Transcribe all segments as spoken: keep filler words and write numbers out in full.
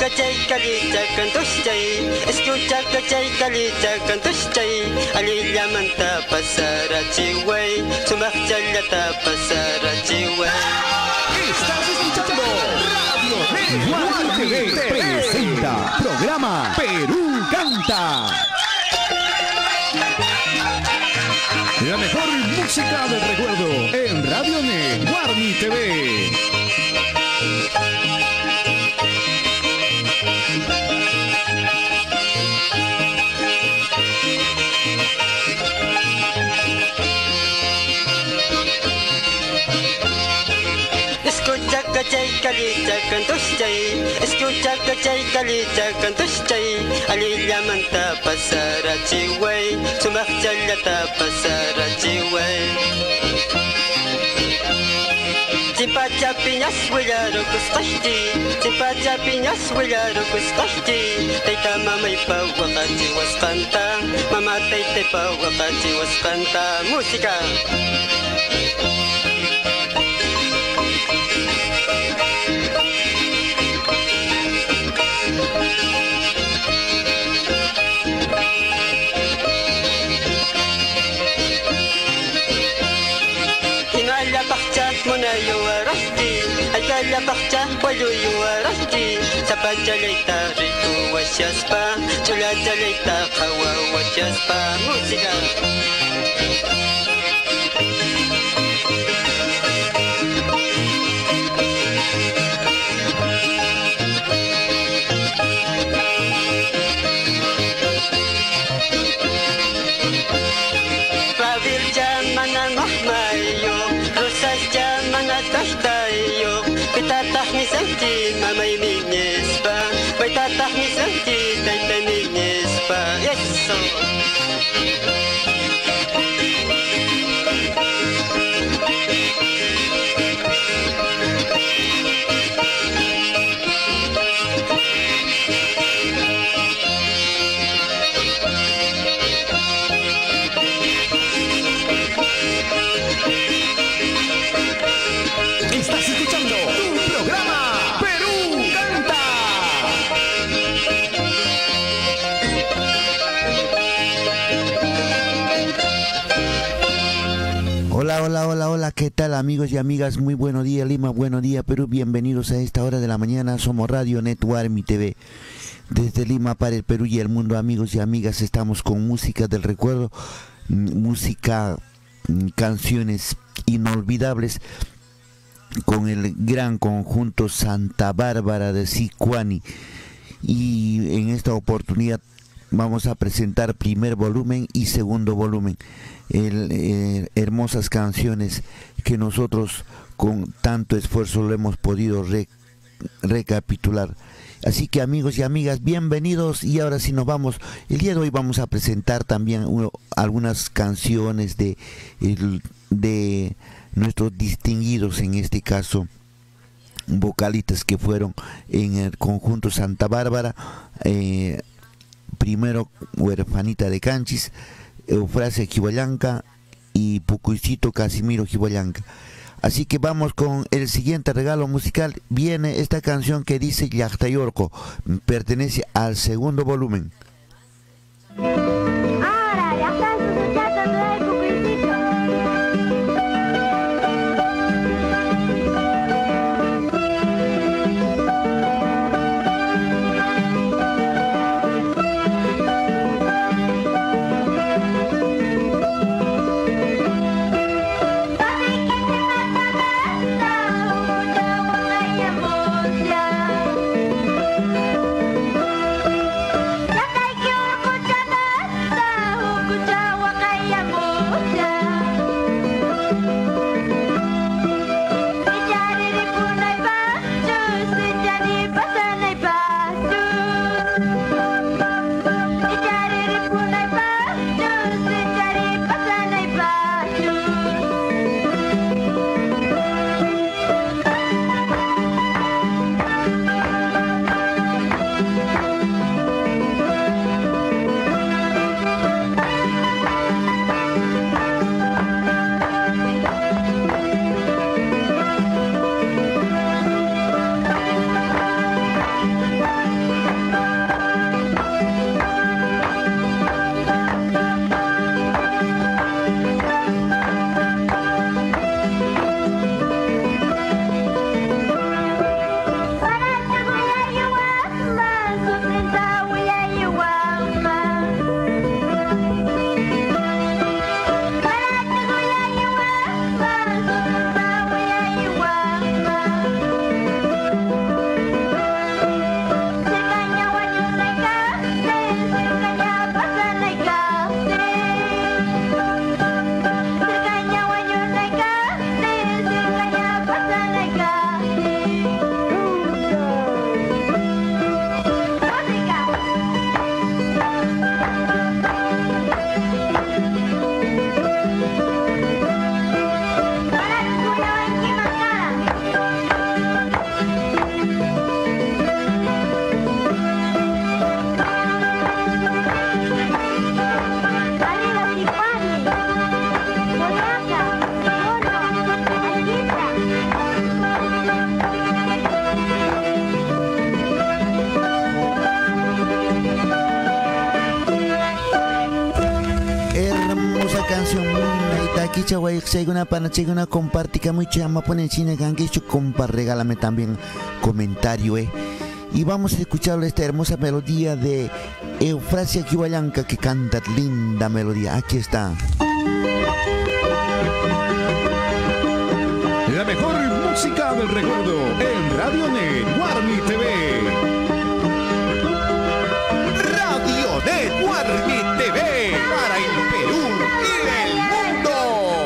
cachay, calita, cantoschay. Escucha, cachay, calita, cantoschay. Alila manta pasara chihuay. Sumachallata pasara chihuay. Estás escuchando Radio Network T V presenta programa Perú Canta. La mejor música del recuerdo en Radio Network T V. Escucha, cachay, calita, cantoschay. Escucha, cachay, calita, cantoschay. Alila manta pasara chihuay. Sumachallata pasara chihuay. Chimpacha piñas huilaro kusqashti. Chimpacha piñas huilaro kusqashti. Tayta mamay pawaqachi wasqanta. Mama tayta pawaqachi wasqanta. Música. Muna yuwarasti, alkala bakcha walu yuwarasti. Sapachalaita ritu wasyaspa, chulachalaita kawa wasyaspa. Música. Pavil jamana mahmayo. Tayo, pitatak ni Santi, mamay minis pa. Pitatak ni Santi, tayta minis pa. Yes, so. Estás escuchando tu programa Perú Canta. Hola, hola, hola, hola, ¿qué tal amigos y amigas? Muy buenos días Lima, buenos días Perú, bienvenidos a esta hora de la mañana. Somos Radio Network T V. Desde Lima para el Perú y el mundo, amigos y amigas, estamos con música del recuerdo, música, canciones inolvidables, con el gran conjunto Santa Bárbara de Sicuani. Y en esta oportunidad vamos a presentar primer volumen y segundo volumen, el, eh, hermosas canciones que nosotros con tanto esfuerzo lo hemos podido re, recapitular. Así que amigos y amigas, bienvenidos. Y ahora sí nos vamos. El día de hoy vamos a presentar también uno, algunas canciones de, el, de nuestros distinguidos, en este caso vocalistas que fueron en el conjunto Santa Bárbara. Eh, primero Huerfanita de Canchis, Eufrasia Jiboyanca y Pucuicito Casimiro Jiboyanca. Así que vamos con el siguiente regalo musical. Viene esta canción que dice Yachtayorco, pertenece al segundo volumen. Ahora, ya estás escuchando todo el Pucuicito. Ya canción muy bonita. Aquí chaguay, seguna pana, seguna compartica muy chama ponen cine ganguicho compa, regálame también comentario, eh. Y vamos a escuchar esta hermosa melodía de Eufrasia Kiwayanka que canta linda melodía. Aquí está. La mejor música del recuerdo en Radio Net Guarmi T V. Radio Net Guarmi T V para el Perú y el mundo.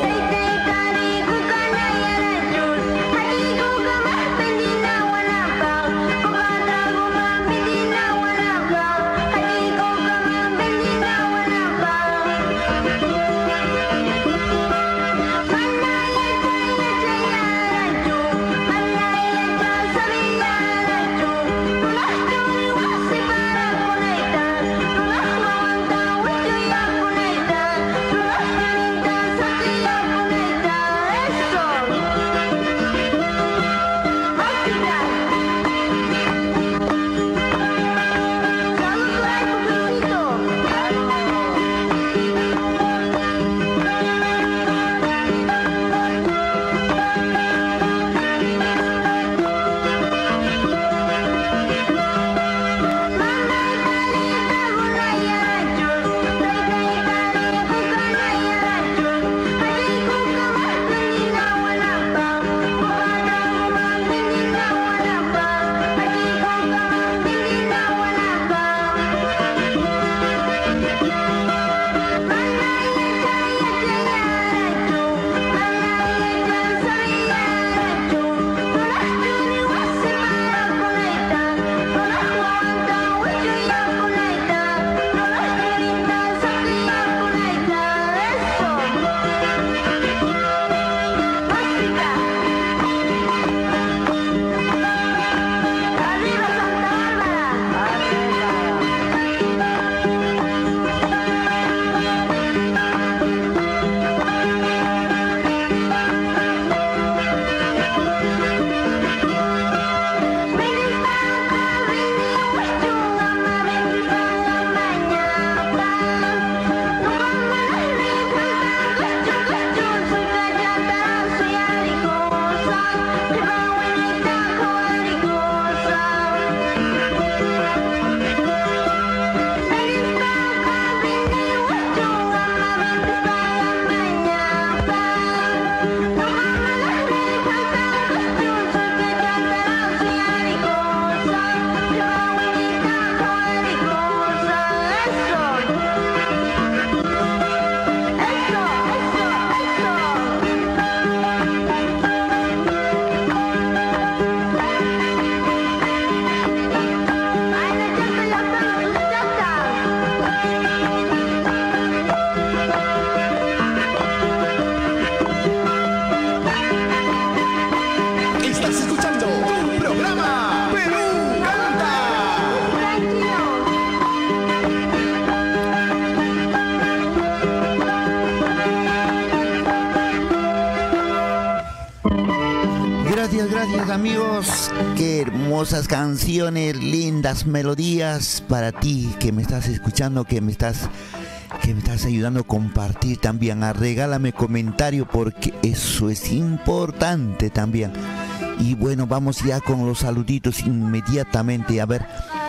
Gracias, gracias amigos. Qué hermosas canciones, lindas melodías para ti que me estás escuchando, que me estás, que me estás ayudando a compartir también. A regálame comentario porque eso es importante también. Y bueno, vamos ya con los saluditos inmediatamente. A ver,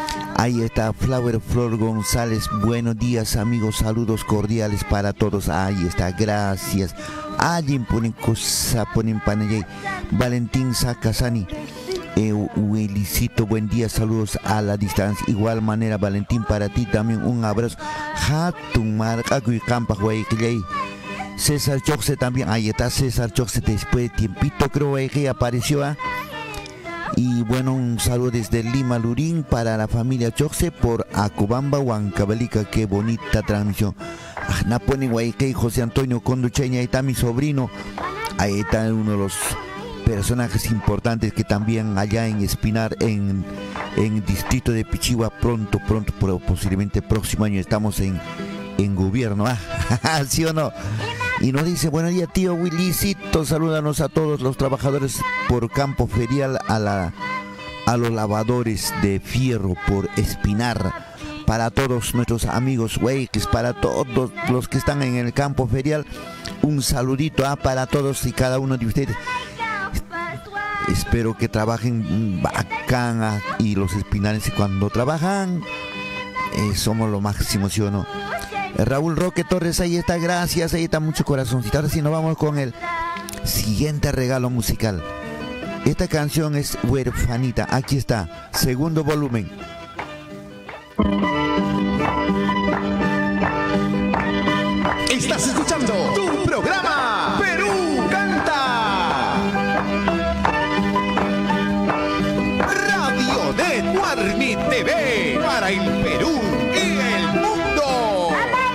ahí está Flower Flor González. Buenos días amigos, saludos cordiales para todos. Ahí está, gracias. Alguien ponen cosa, ponen panayay. Valentín Sacasani. Eh, Uelicito, buen día, saludos a la distancia. Igual manera, Valentín, para ti también un abrazo. Hatun Marcacuy Campa Huayquillay. César Choxe también, ahí está César Choxe, después de tiempito creo que apareció. ¿eh? Y bueno, un saludo desde Lima, Lurín, para la familia Choxe por Acobamba, Huancavelica, qué bonita transmisión. Ah, Napone Guayquey, José Antonio Conducheña, ahí está mi sobrino, ahí está uno de los personajes importantes que también allá en Espinar, en en distrito de Pichigua, pronto, pronto, pero posiblemente próximo año estamos en, en gobierno, ¿ah? ¿Sí o no? Y nos dice, buenos días tío Willycito, salúdanos a todos los trabajadores por campo ferial, a la a los lavadores de fierro por Espinar, para todos nuestros amigos hueques, para todos los que están en el campo ferial, un saludito ah, para todos y cada uno de ustedes. Espero que trabajen bacán ah, y los espinales cuando trabajan eh, somos lo máximo, ¿sí o no? Raúl Roque Torres, ahí está, gracias, ahí está mucho corazoncito. Ahora sí nos vamos con el siguiente regalo musical. Esta canción es Huerfanita, aquí está, segundo volumen. Estás escuchando tu programa Perú Canta. Radio de Guarni T V para el Perú y el mundo.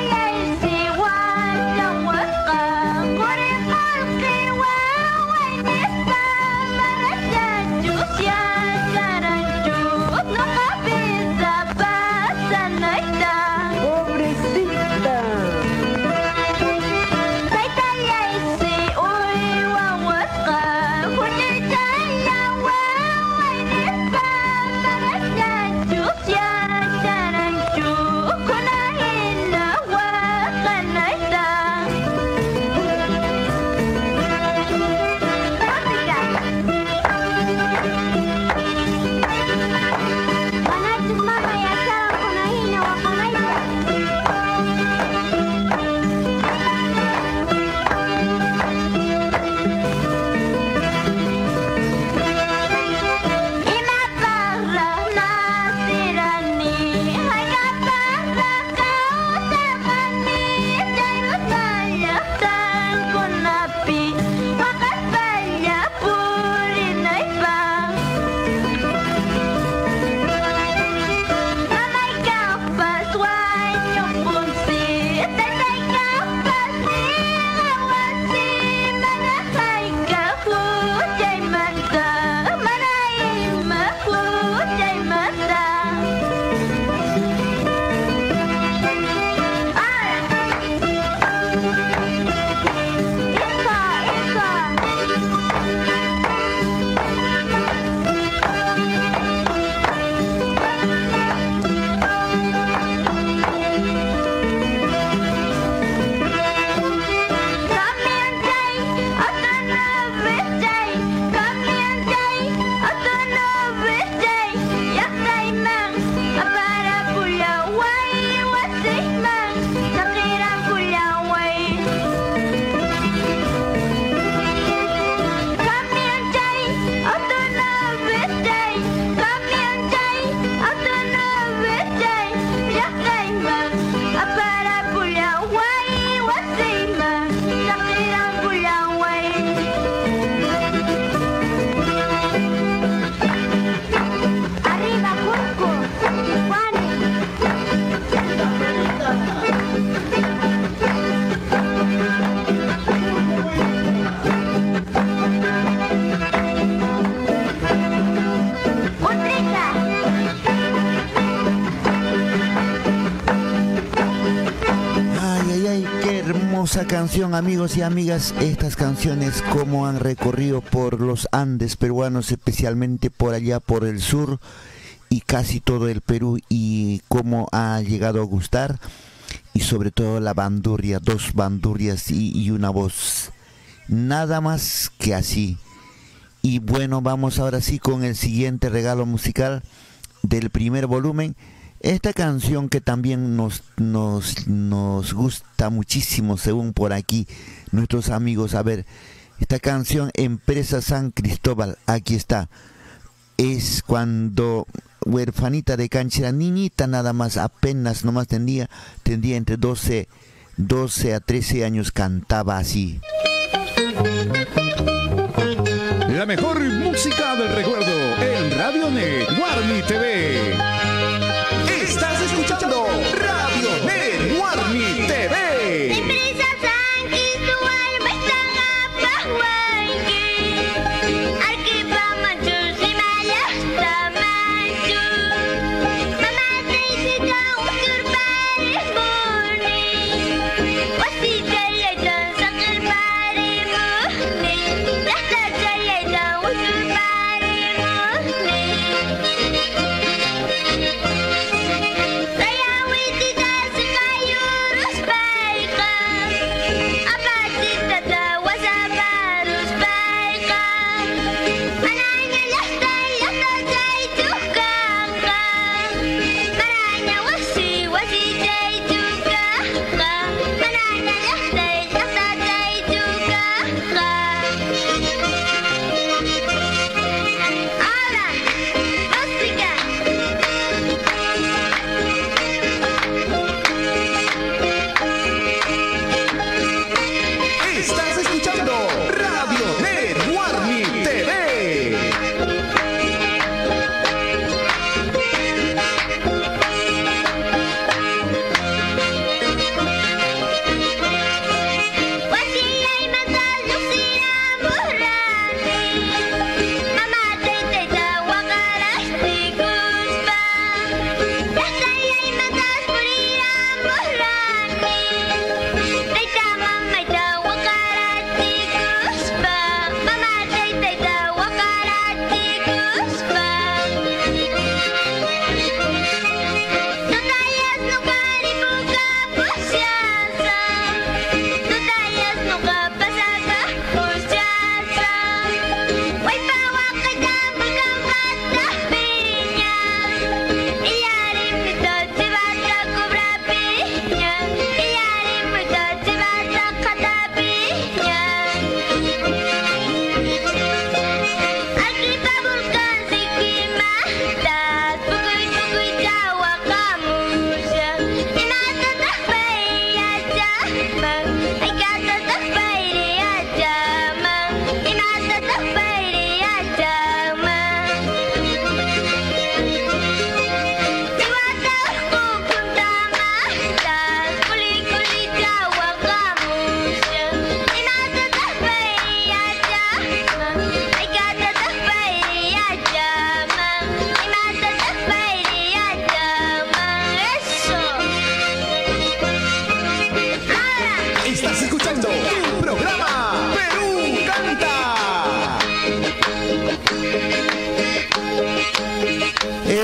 Hermosa canción, amigos y amigas. Estas canciones como han recorrido por los Andes peruanos, especialmente por allá por el sur y casi todo el Perú, y cómo ha llegado a gustar, y sobre todo la bandurria, dos bandurrias y, y una voz, nada más que así. Y bueno, vamos ahora sí con el siguiente regalo musical del primer volumen. Esta canción que también nos, nos, nos gusta muchísimo, según por aquí nuestros amigos. A ver, esta canción, Empresa San Cristóbal, aquí está. Es cuando Huerfanita de Cancha, niñita nada más, apenas nomás tendría, tendría entre doce, doce a trece años, cantaba así. La mejor música del recuerdo en Radio Net Guarni T V. Estás escuchando Radio Net Guarni T V. Empresa San Cristóbal, Maestanga Pahuanqui, Arquipa Manchur, Simayas Tamanchu, Mama Teisika, Usur Paris Murni, Wasita Yaitan Sakir Paris Murni, Yasta Yaitan Usur Paris Murni.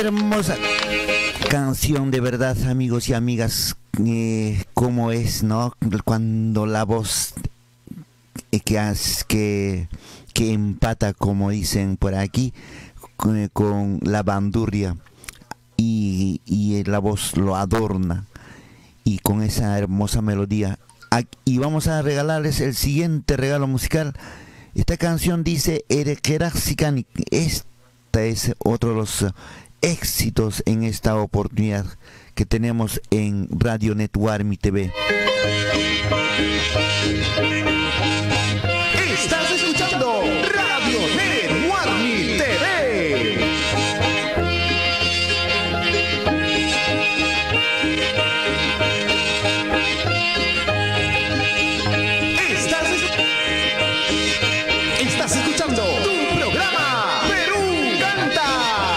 hermosa canción, de verdad, amigos y amigas, eh, cómo es, ¿no? Cuando la voz eh, que, has, que, que empata, como dicen por aquí, con, con la bandurria, y, y la voz lo adorna, y con esa hermosa melodía. Y vamos a regalarles el siguiente regalo musical. Esta canción dice Erekeraxicani. Esta es otro de los éxitos en esta oportunidad que tenemos en Radio Net Warmi T V. Estás escuchando Radio Net Warmi T V. Estás, estás escuchando tu programa Perú Canta.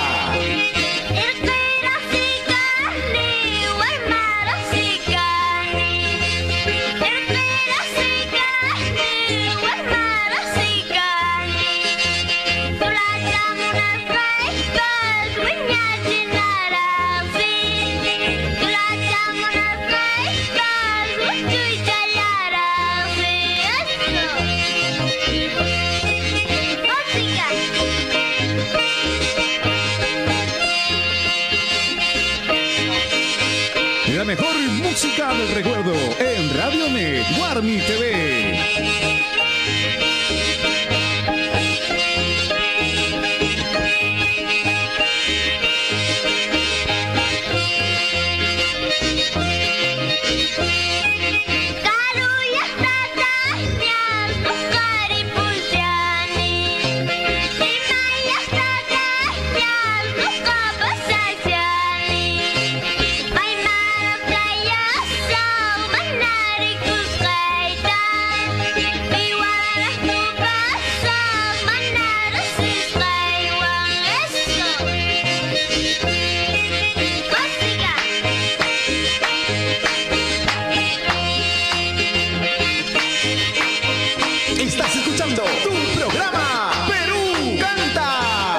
La mejor música del recuerdo en Radio Net Warmi T V. Estás escuchando tu programa Perú Canta.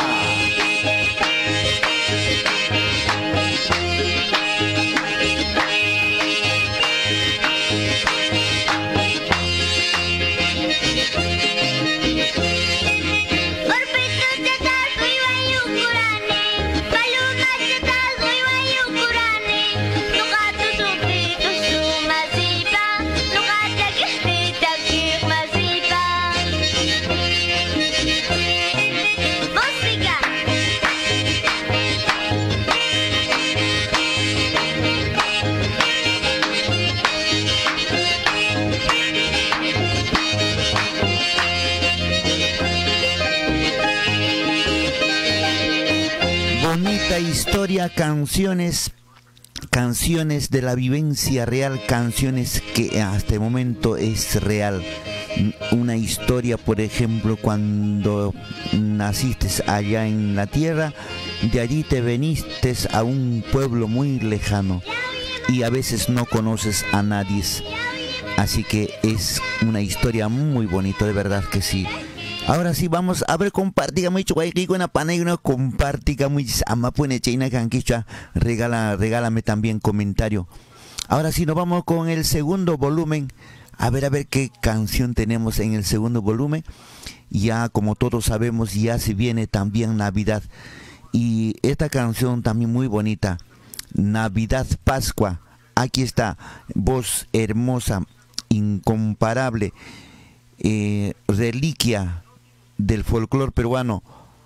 Bonita historia, canciones, canciones de la vivencia real, canciones que hasta el momento es real. Una historia, por ejemplo, cuando naciste allá en la tierra, de allí te veniste a un pueblo muy lejano y a veces no conoces a nadie. Así que es una historia muy bonita, de verdad que sí. Ahora sí, vamos a ver, compartir mucho con una pana y una compartir mucho ama pone china canquicha, regala, regálame también comentario. Ahora sí, nos vamos con el segundo volumen. A ver, a ver qué canción tenemos en el segundo volumen. Ya, como todos sabemos, ya se viene también Navidad. Y esta canción también muy bonita, Navidad Pascua. Aquí está, voz hermosa, incomparable, eh, reliquia del folclore peruano,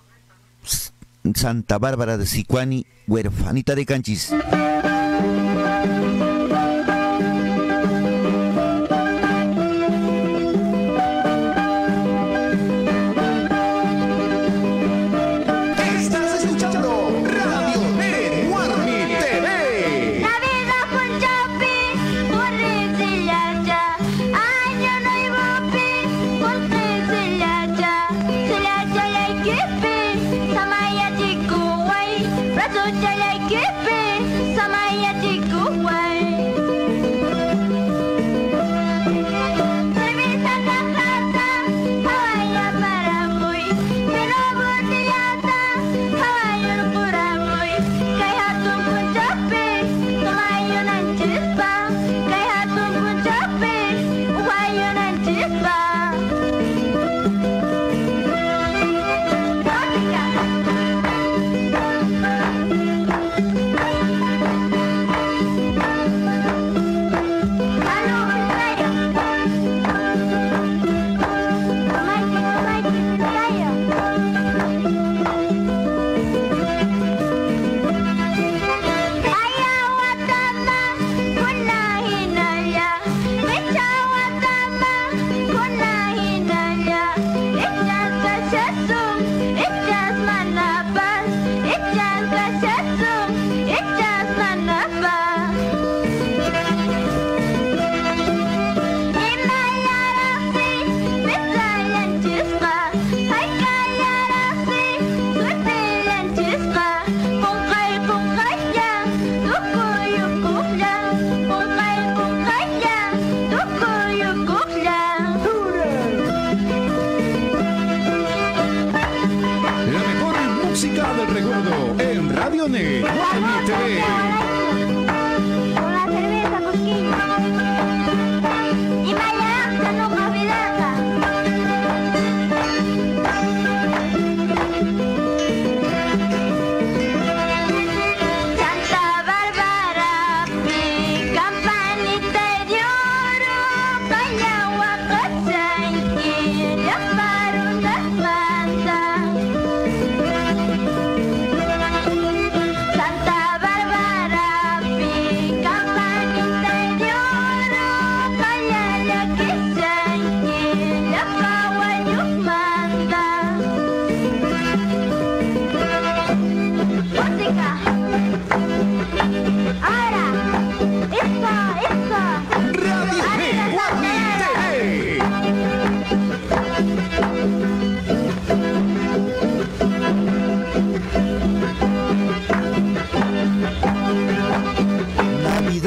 Santa Bárbara de Sicuani, huerfanita de Canchis. Estás escuchando Radio Net Warmi T V. Navidad con Chapi, por Silacha, año nuevo pi, por Silacha, Silacha la equipe, Samaya Chikuway, Rasucha la equipe, Samaya Chikuway. Cerveza cajata, Hawaya para muy, pero botellata, Hawaya pura muy,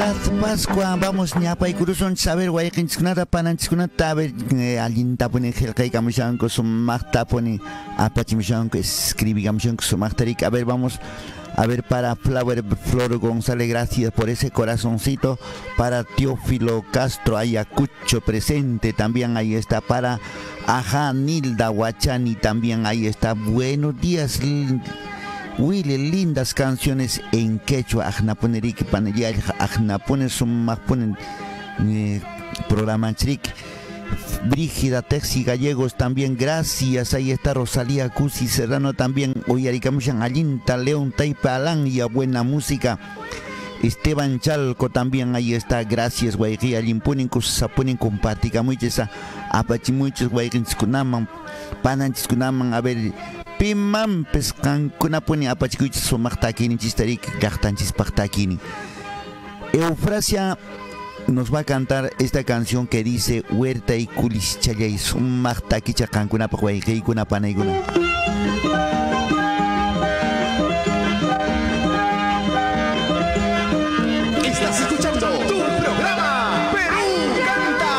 Navidad, Pascua, vamos ñapa y cruzon saber guayquinchkunata pananchkunata a ver allinta pone helqaykamushanku sumaqta pone apachimushanku escribigamushanku sumaqtarik. A ver, vamos a ver para Flower Flor González, gracias por ese corazoncito. Para Teófilo Castro Ayacucho presente, también ahí está. Para Ajá Nilda Huachani, también ahí está. Buenos días Willy, lindas canciones en quechua. Ajnaponerik panayal ajnapone sumaqponen programa chrik. Brígida Texi Gallegos también, gracias. Ahí está Rosalía Cusi Serrano también. Oyaricamushan Allinta León Taipa Alán y a buena música. Esteban Chalco también, ahí está, gracias. Guayqui Alimpunin Kusapunin compartica muchas apachimuchos Guayquinskunaman Pananchkunaman. A ver, Pimam Pescancunapuni apachicuchos Somachtakini Chistarik Gachtanchis Pachtakini. Eufrasia nos va a cantar esta canción que dice Huerta y Kulis Chayay Sumachtakicha Cancunapa Guayqui Kunapanaiguna. Estás escuchando tu programa Perú Canta.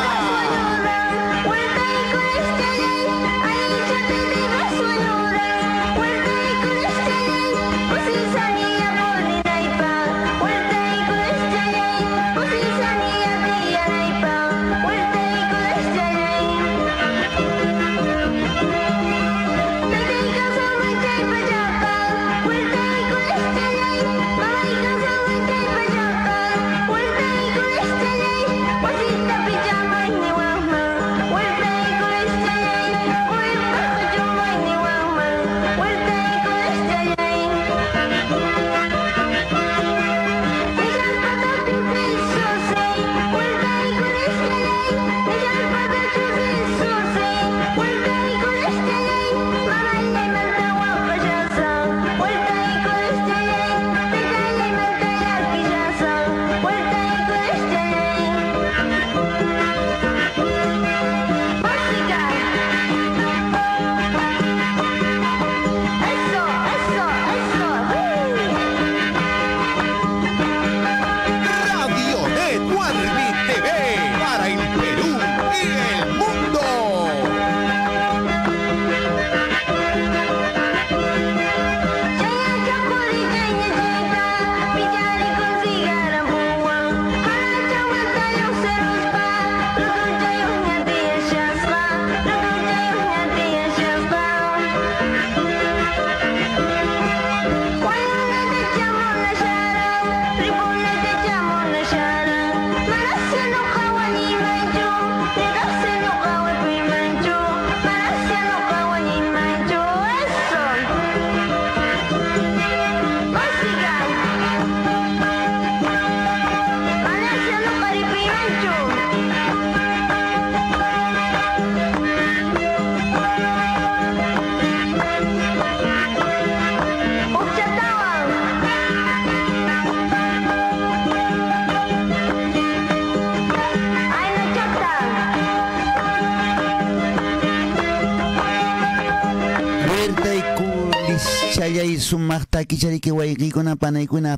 Chayay sumaqta kichariki waykikuna panaykuna.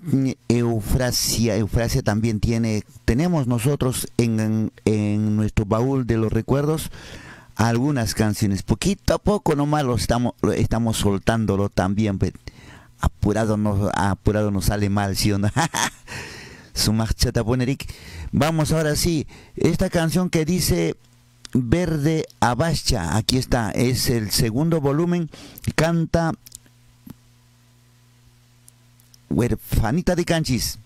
Eufrasia, Eufrasia también tiene, tenemos nosotros en, en nuestro baúl de los recuerdos algunas canciones, poquito a poco nomás lo estamos, lo estamos soltándolo también, pero apurado nos, apurado nos sale mal, ¿sí o no? Sumaqchata ponerik. Vamos ahora sí, esta canción que dice Verde Abacha, aquí está, es el segundo volumen, canta Huerfanita de Canchis.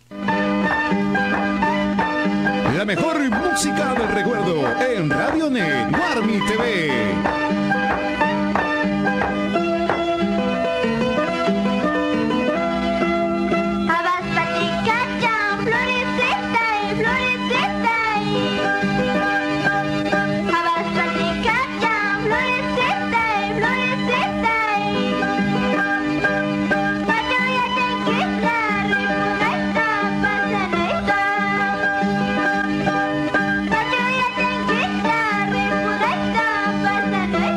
La mejor música del recuerdo en Radio Net, Warmi T V. Bye.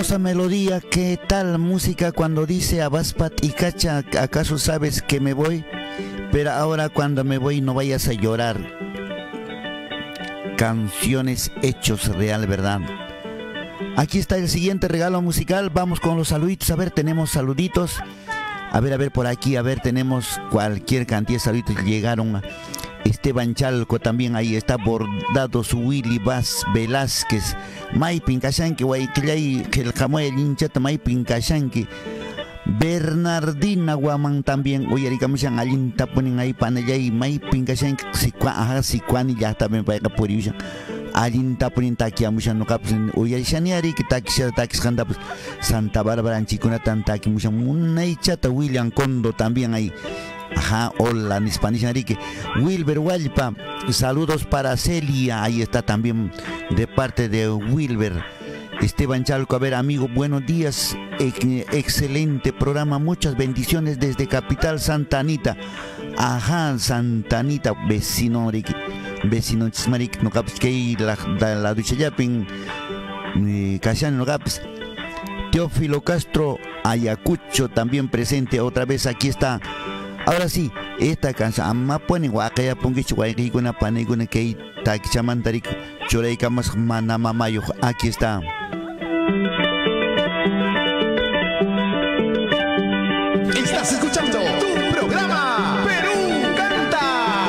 hermosa melodía, ¿qué tal música cuando dice Abaspat y Cacha? ¿Acaso sabes que me voy? Pero ahora cuando me voy no vayas a llorar. Canciones hechos real, ¿verdad? Aquí está el siguiente regalo musical. Vamos con los saluditos. A ver, tenemos saluditos. A ver, a ver, por aquí, a ver, tenemos cualquier cantidad de saluditos. Llegaron a Esteban Chalco, también ahí está Bordados, Willy Vaz Velázquez, Maipin Kashanki, Guayquilay, que el Camuel hinchata Maipin Kashanki, Bernardina Guaman también, oye, digamos, alinta ponen ahí panayay, Maipin Kashanki, si cuan, ajá, si cuan y ya también para acá por ellos. Alinta ponen taki amushan no capsen, oye, shaniari que taki shara taki skanda pues Santa Bárbara anchicuna tan taki mushan, munay chata William Condo también ahí. Ajá, hola, en Spanish Arique. Wilber Walpa, saludos para Celia, ahí está también de parte de Wilber. Esteban Chalco, a ver, amigo, buenos días, excelente programa, muchas bendiciones desde Capital Santa Anita. Ajá, Santa Anita, vecino Arique, vecino Chismaric, no capes que la la ducha yapin, Cashan, no capes. Teófilo Castro, Ayacucho, también presente, otra vez aquí está. Ahora sí, esta canción, amma pone guacaya pongichi guayqui kuna pane kuna que taki chamantarik choray kamas manama mayo, aquí está. Estás escuchando tu programa Perú Canta.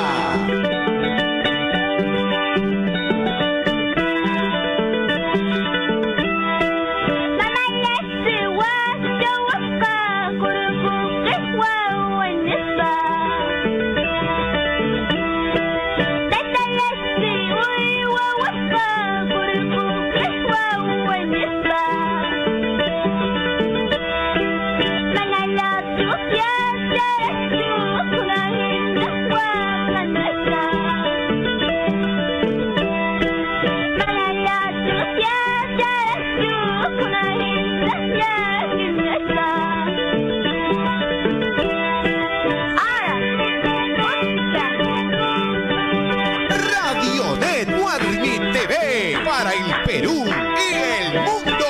Para el Perú y el mundo.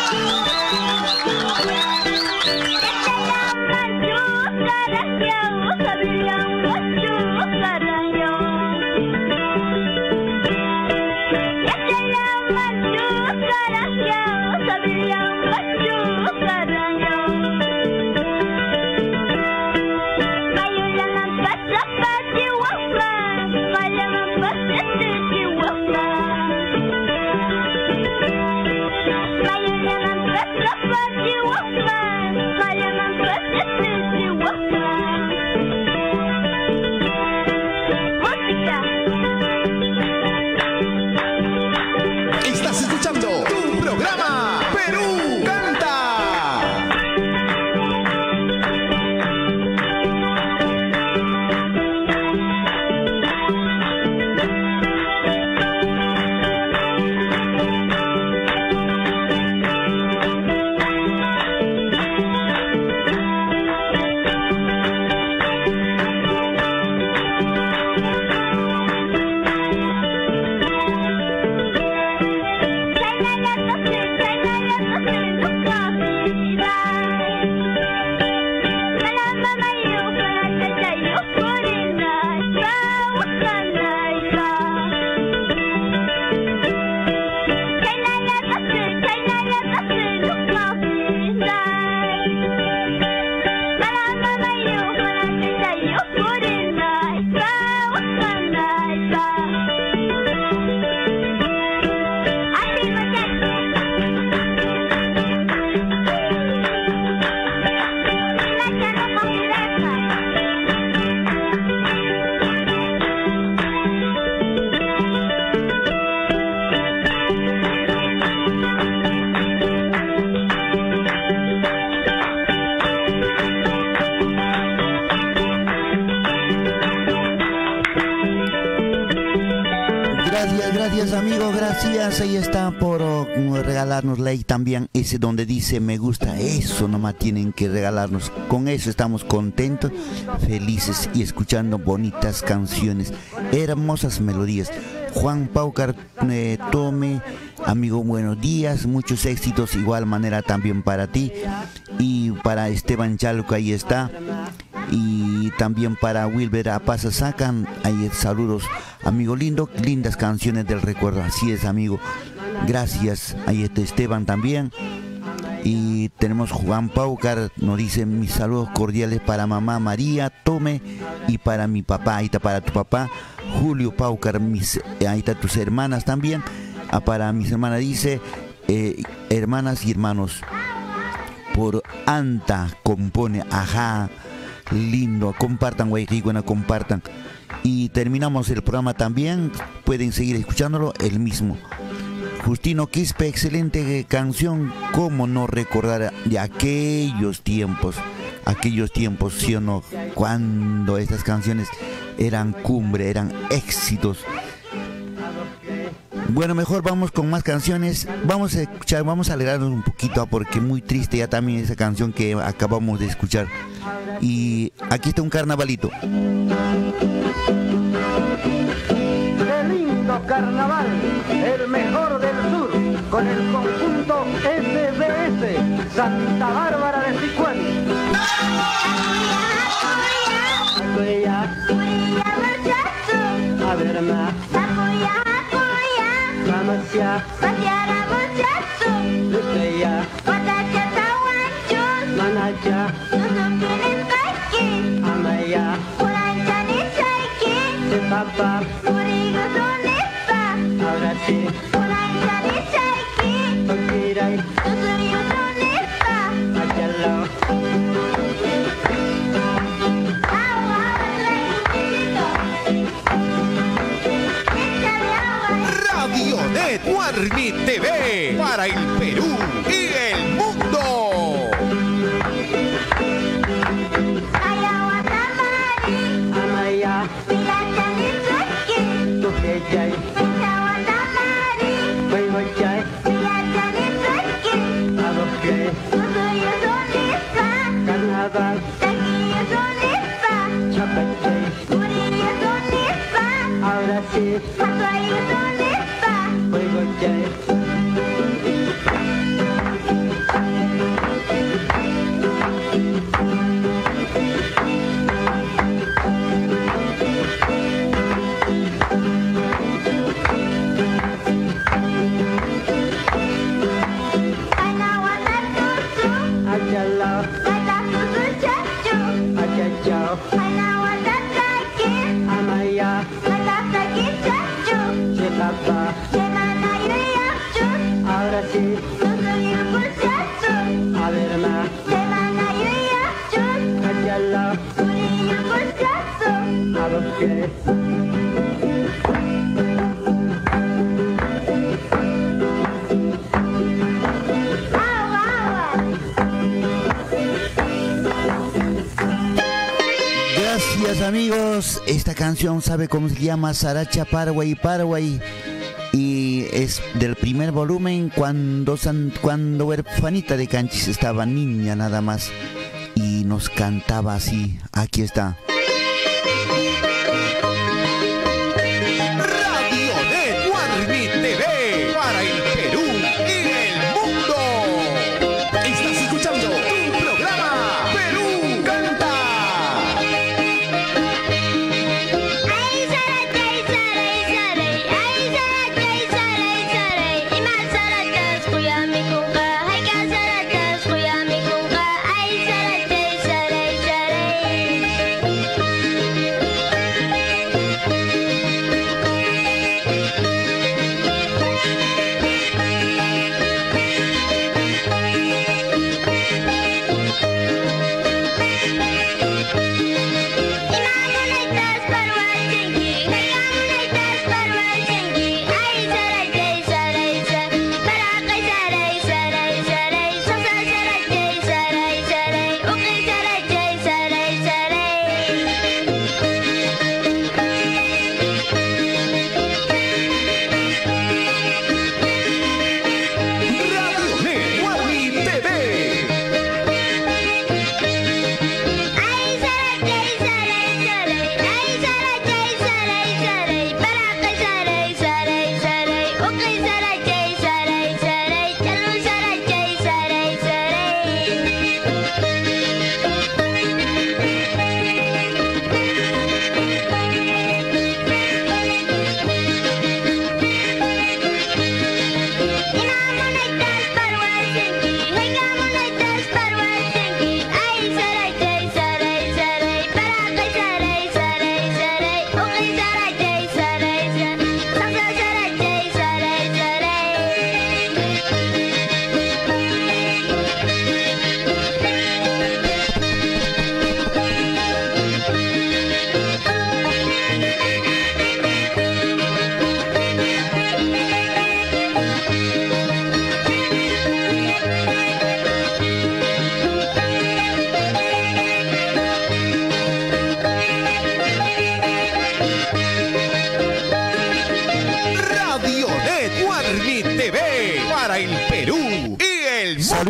Yo Gracias, gracias amigo, gracias. Ahí está por oh, regalarnos like también ese donde dice me gusta. Eso nomás tienen que regalarnos. Con eso estamos contentos, felices y escuchando bonitas canciones, hermosas melodías. Juan Paucar eh, Tome, amigo, buenos días, muchos éxitos, igual manera también para ti y para Esteban Chalco, ahí está, y también para Wilber Apaza Sacan, ahí saludos, amigo lindo, lindas canciones del recuerdo, así es amigo, gracias, ahí está Esteban también. Y tenemos Juan Paucar, nos dice mis saludos cordiales para mamá María Tome y para mi papá, ahí está para tu papá Julio Paucar, mis, ahí está tus hermanas también, ah, para mis hermanas dice, eh, hermanas y hermanos, por Anta compone, ajá, lindo, compartan Guayquiguana, compartan. Y terminamos el programa también, pueden seguir escuchándolo, el mismo. Justino Quispe, excelente canción, cómo no recordar de aquellos tiempos, aquellos tiempos, sí o no, cuando estas canciones eran cumbre, eran éxitos. Bueno, mejor vamos con más canciones, vamos a escuchar, vamos a alegrarnos un poquito porque muy triste ya también esa canción que acabamos de escuchar. Y aquí está un carnavalito. Carnaval, el mejor del sur, con el conjunto S B S, Santa Bárbara de Sicuán. A ver más. Vamos ya. Manaja. Amaya. Papa. Ahora sí. Tokirai. Ayala. Radionet Guarni T V para el Perú y el mundo. Amaya. Tukejai. Carnaval, ahora sí, juego ya. Ahora sí, a ver más, cállala, a los pies. Gracias amigos, esta canción sabe cómo se llama, Saracha Paraguay Paraguay, y es del primer volumen cuando San, cuando Huerfanita de Canchis estaba niña nada más y nos cantaba así. Aquí está. Radionet Guarni T V para el Perú y el mundo. Estás escuchando tu programa Perú Canta. Ay,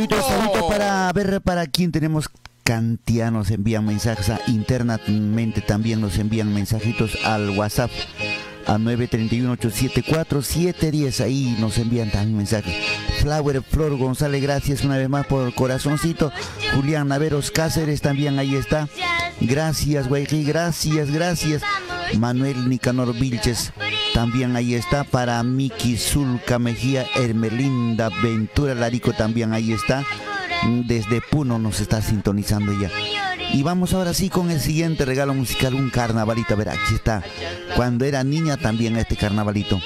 saludito, saludito para ver para quién tenemos cantidad. Nos envían mensajes a, internamente también nos envían mensajitos al WhatsApp a nueve tres uno, ocho siete cuatro, siete uno cero. Ahí nos envían también mensajes. Flower Flor González, gracias una vez más por el corazoncito. Julián Naveros Cáceres también ahí está. Gracias, Guayri, gracias, gracias. Manuel Nicanor Vilches también ahí está. Para Miki Zulca Mejía, Hermelinda Ventura Larico también ahí está. Desde Puno nos está sintonizando ya. Y vamos ahora sí con el siguiente regalo musical, un carnavalito. A ver, aquí está. Cuando era niña también este carnavalito.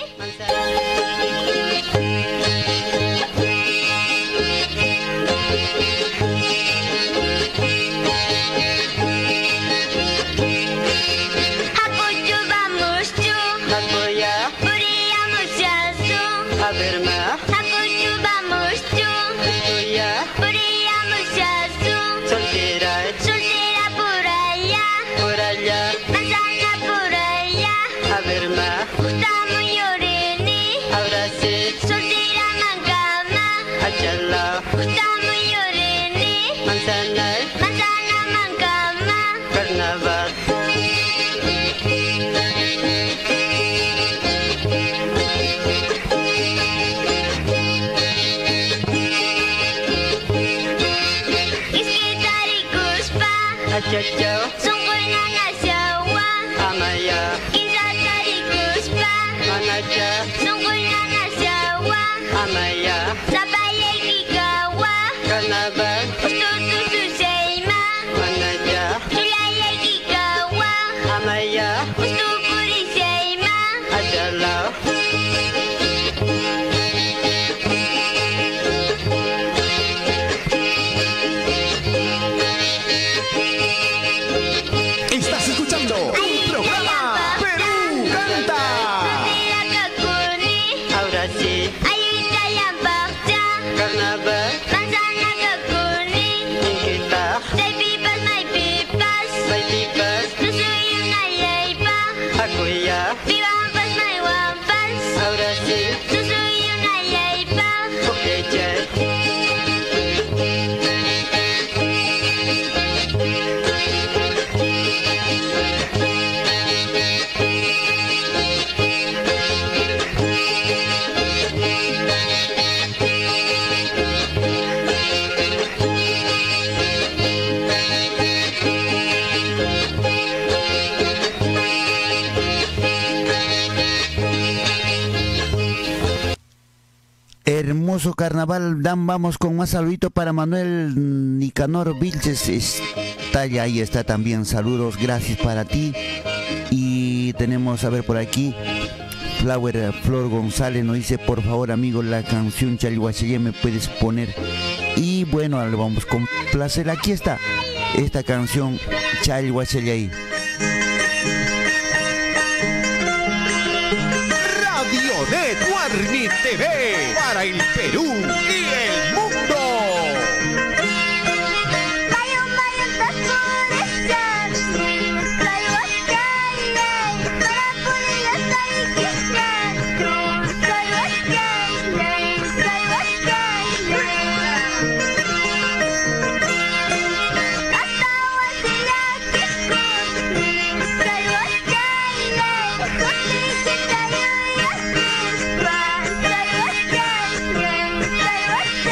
Hermoso carnaval, Dan. Vamos con más saludito para Manuel Nicanor Vilches. Está ya, ahí está también. Saludos, gracias para ti. Y tenemos, a ver por aquí, Flower Flor González nos dice, por favor amigo, la canción Chalhuachayé me puedes poner. Y bueno, le vamos con placer. Aquí está esta canción Chalhuachayé. Radionet Guarni T V para el Perú y el mundo. Bye.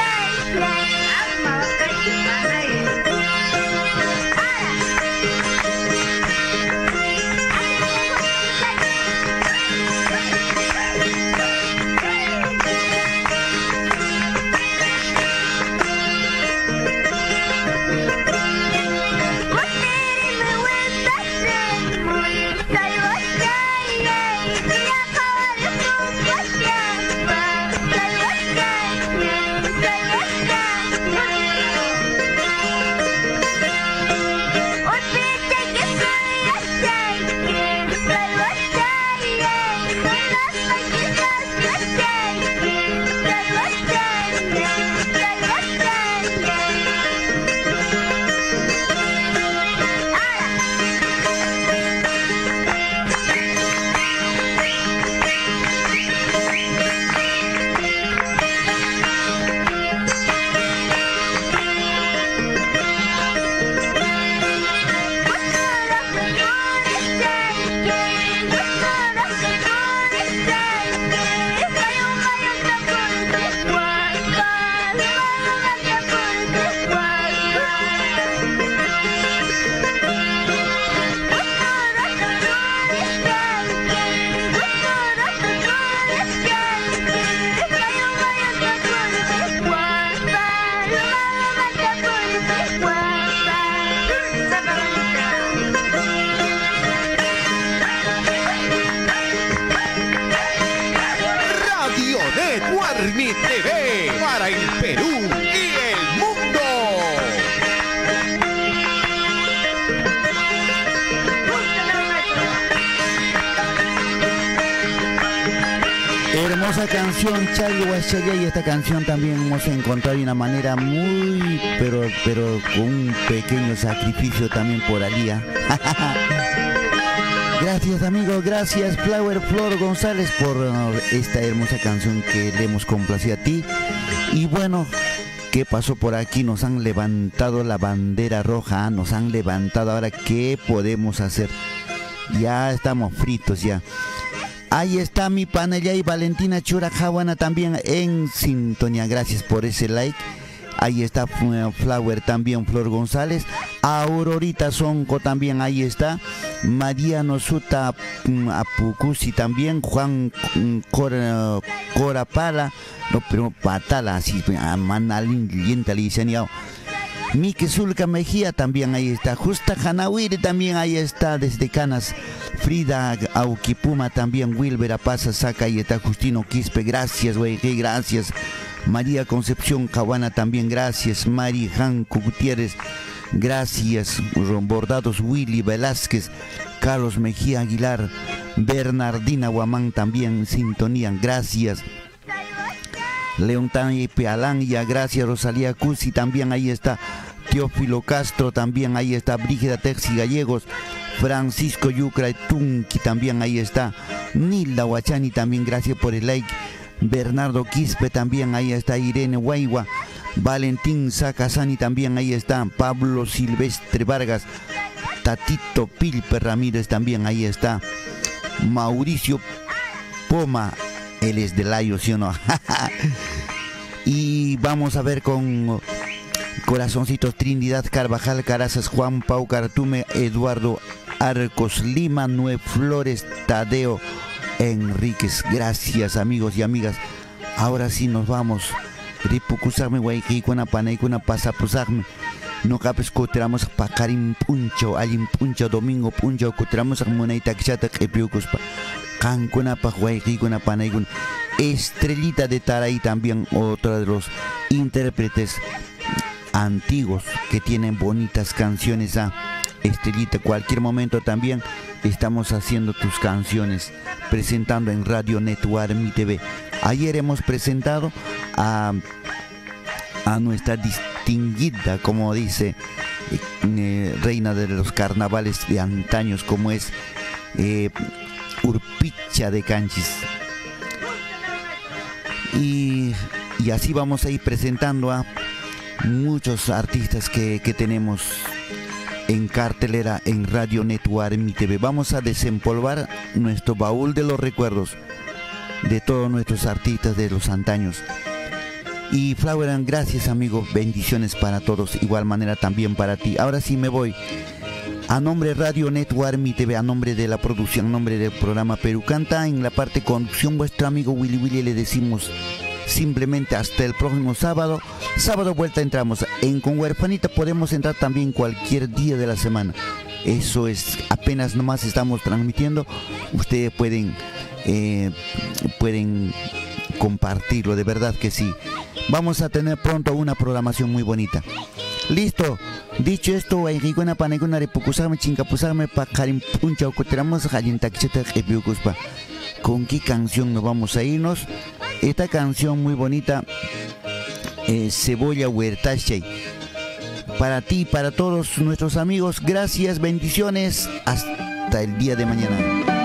T V para el Perú y el mundo. Hermosa canción, Chagui Huachaya, y esta canción también hemos encontrado de una manera muy, pero, pero con un pequeño sacrificio también por Alía. Gracias amigos, gracias Flower Flor González por uh, esta hermosa canción que le hemos complacido a ti. Y bueno, ¿qué pasó por aquí? Nos han levantado la bandera roja, ¿eh? Nos han levantado. Ahora, ¿qué podemos hacer? Ya estamos fritos ya. Ahí está mi panella y Valentina Chura Jawana también en sintonía. Gracias por ese like. Ahí está Flower también, Flor González. Aurorita Sonco también, ahí está. María Nosuta Apucusi también. Juan Cora, Corapala. No, pero Patala, así, Manalin, Lienta, Licenciado. Miki Zulca Mejía también ahí está. Justa Hanawiri también ahí está desde Canas. Frida Auquipuma también. Wilber Apaza Saca ahí está. Justino Quispe, gracias güey, gracias. María Concepción Caguana también, gracias. Mari Janco Gutiérrez, gracias. Bordados Willy Velázquez, Carlos Mejía Aguilar, Bernardina Guamán también sintonía, gracias. León Tanya Pealanya, gracias. Rosalía Cusi también ahí está. Teófilo Castro también ahí está. Brígida Texi Gallegos, Francisco Yucra Tunqui también ahí está. Nilda Huachani también, gracias por el like. Bernardo Quispe también ahí está. Irene Guaigua, Valentín Sacasani también ahí está. Pablo Silvestre Vargas, Tatito Pilpe Ramírez también ahí está. Mauricio Poma, él es de Layo, ¿sí o no? Y vamos a ver con corazoncitos: Trinidad Carvajal Carazas, Juan Pau Cartume, Eduardo Arcos Lima, Nue Flores, Tadeo Enríquez. Gracias amigos y amigas. Ahora sí nos vamos. Ripucusarme guayquicuna panaicuna pasapusarme. No capes cotramos pa Karim Puncho, Alim Puncho, Domingo Puncho, cotramos a Monaita Kchata Kepiucuspa. Cancuna pa guayquicuna panaicuna. Estrellita de Taray también, otro de los intérpretes antiguos que tienen bonitas canciones. A Estrellita, cualquier momento también estamos haciendo tus canciones, presentando en Radio Network Mi T V. Ayer hemos presentado a, a nuestra distinguida, como dice, eh, reina de los carnavales de antaños, como es eh, Urpicha de Canchis. Y, y así vamos a ir presentando a muchos artistas que, que tenemos en cartelera en Radio Network Mi T V. Vamos a desempolvar nuestro baúl de los recuerdos de todos nuestros artistas de los antaños. Y Flower, gracias amigo, bendiciones para todos, igual manera también para ti. Ahora sí me voy. A nombre de Radio Network Mi T V, a nombre de la producción, a nombre del programa Perú Canta, en la parte conducción, vuestro amigo Willy Willy, le decimos simplemente hasta el próximo sábado. Sábado vuelta entramos. En Con Huerfanita podemos entrar también cualquier día de la semana. Eso es, apenas nomás estamos transmitiendo. Ustedes pueden, eh, pueden compartirlo, de verdad que sí. Vamos a tener pronto una programación muy bonita. Listo. Dicho esto, ¿con qué canción nos vamos a irnos? Esta canción muy bonita, eh, Cebolla Huertachay. Para ti, para todos nuestros amigos, gracias, bendiciones, hasta el día de mañana.